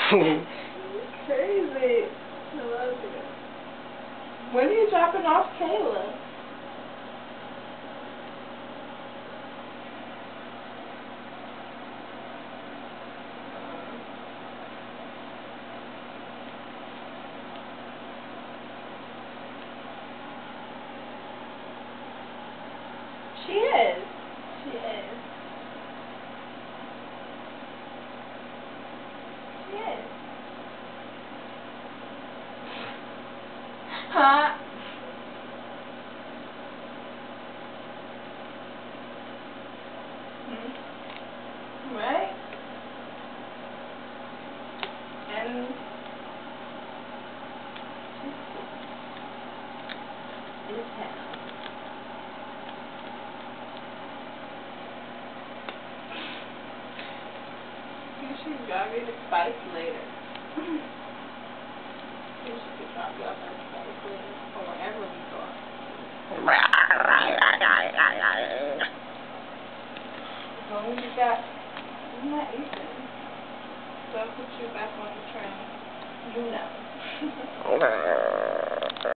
Crazy. I love you. When are you dropping off Kayla? She is. She is. She is. Huh? Right? And it's hell. You should drive you to Spice later. You should drop you off at Spice later, or wherever we go. As long as you got, I'm not eating. So I'll put you back on the train. You know.